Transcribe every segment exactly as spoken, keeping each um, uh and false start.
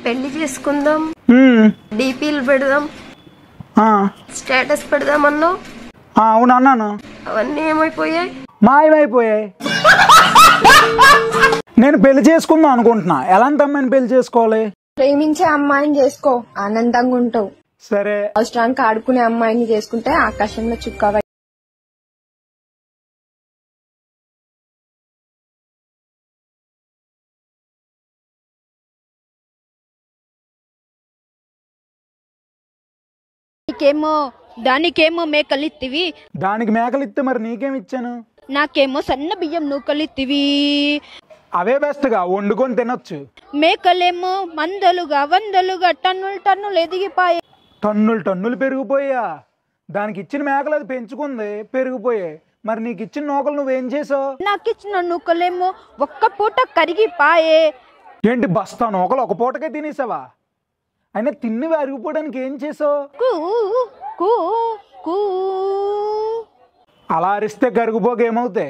పెళ్లి చేసుకుందాం, ఉమ్, డీపీలు పెడదాం, ఆ, స్టేటస్ పెడదాం అన్నావు. ఆ, అవును అన్నాను. అవన్నీ ఏమైపోయాయి? మాయమైపోయాయి. నేను పెళ్లి చేసుకుందాం అనుకుంటున్నా. ఎలాంటి అమ్మాయిని పెళ్లి చేసుకోవాలి? ప్రేమించే అమ్మాయిని చేసుకో, ఆనందంగా ఉంటావు. సరే, అవసరానికి ఆడుకునే అమ్మాయిని చేసుకుంటే ఆకాశంలో చుక్కవ. నీకేమో దానికేమో మేకలిత్తివి, దానికి మేకలు ఇస్తే మరి నీకేమి ఇచ్చాను? నాకేమో సన్న బియ్యం నూకలిత్తివి. అవే బెస్ట్ గా వండుకొని తినొచ్చు. మేకలేమో మందలుగా వందలుగా టన్నులు టన్నులు ఎదిగిపాయి. టన్నులు టన్నులు పెరిగిపోయా. దానికి ఇచ్చిన మేకలు అది పెంచుకుంది, పెరిగిపోయాయి. మరి నీకు ఇచ్చిన నూకలు నువ్వేం చేసావు? నాకిచ్చిన నూకలేమో ఒక్క పూట కరిగిపాయే. ఏంటి బస్తా నూకలు ఒక పూటకే తినేసావా? అయినా తిన్నవి అరిగిపోవడానికి ఏం చేసావు? కూ కూ కూ. అలా అరిస్తే కరిగిపోక ఏమవుతాయి?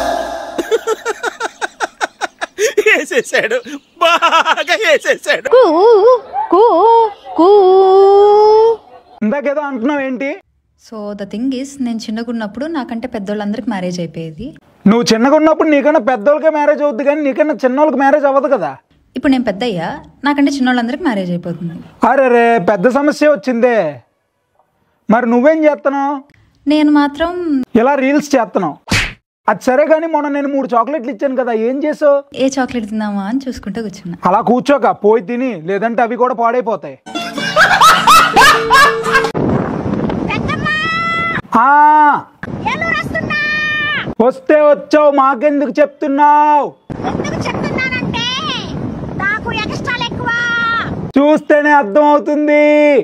వేసేసాడు, బాగా వేసేసాడు. కూ కూ కూ. ఇందాకేదో అంటున్నావు ఏంటి? సో ద థింగ్ ఈస్, నేను చిన్నగున్నప్పుడు నాకంటే పెద్దోళ్ళందరికి మ్యారేజ్ అయిపోయేది. నువ్వు చిన్నగా ఉన్నప్పుడు నీకన్నా పెద్దోళ్ళకే మ్యారేజ్ అవుద్ది, కానీ నీకన్నా చిన్నోళ్ళకి మ్యారేజ్ అవ్వదు కదా. ఇప్పుడు నేను పెద్ద అయ్యా, నాకంటే చిన్నోళ్ళందరికి మ్యారేజ్ అయిపోతుంది. అరే రే, పెద్ద సమస్య వచ్చిందే. మరి నువ్వేం చేస్తున్నావు? నేను మాత్రం ఇలా రీల్స్ చేస్తున్నావు. అది సరే కానీ మొన్న నేను మూడు చాక్లెట్లు ఇచ్చాను కదా, ఏం చేసావు? ఏ చాక్లెట్ తిందామా అని చూసుకుంటూ కూర్చున్నా. అలా కూర్చోక, పోయి తిని, లేదంటే అవి కూడా పాడైపోతాయి. వస్తే వచ్చావు, మాకెందుకు చెప్తున్నావు? చూస్తేనే అర్థం అవుతుంది.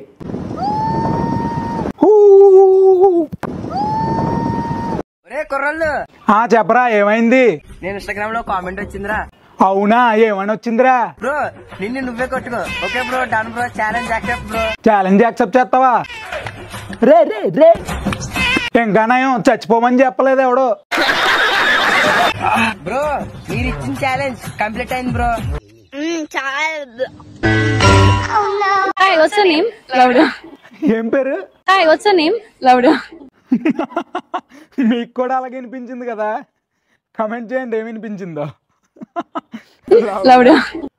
ఆ చెప్పరా, ఏమైంది? నేను ఇన్స్టాగ్రామ్ లో కామెంట్ వచ్చిందిరా. అవునా, ఏమని వచ్చిందిరా? బ్రో నిన్ను నువ్వే కొట్టుకో. Okay bro, done bro, challenge accept bro. Challenge accept చేస్తావా? రే రే రే, ఇంకా నయం చచ్చిపోమని చెప్పలేదు ఎవడో. బ్రో మీరు ఇచ్చిన ఛాలెంజ్ కంప్లీట్ అయింది బ్రో. ఏం పేరు? మీకు కూడా అలాగే వినిపించింది కదా? కమెంట్ చేయండి ఏమి వినిపించిందో.